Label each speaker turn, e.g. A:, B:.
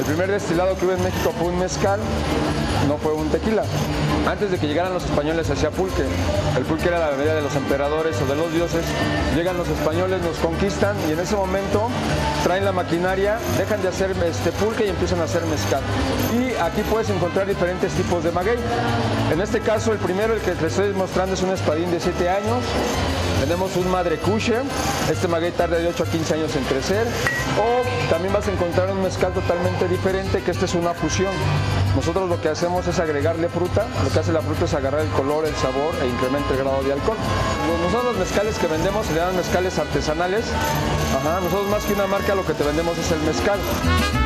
A: primer destilado que hubo en México fue un mezcal, no fue un tequila. Antes de que llegaran los españoles se hacía pulque. El pulque era la bebida de los emperadores o de los dioses. Llegan los españoles, nos conquistan y en ese momento traen la maquinaria, dejan de hacer pulque y empiezan a hacer mezcal. Y aquí puedes encontrar diferentes tipos de maguey. En este caso, el primero, el que te estoy mostrando, es un espadín de 7 años. Tenemos un madre cuche, este maguey tarda de 8 a 15 años en crecer. O también vas a encontrar un mezcal totalmente diferente, que este es una fusión. Nosotros lo que hacemos es agregarle fruta, lo que hace la fruta es agarrar el color, el sabor e incrementa el grado de alcohol. Nosotros los mezcales que vendemos se llaman mezcales artesanales. Nosotros más que una marca lo que te vendemos es el mezcal.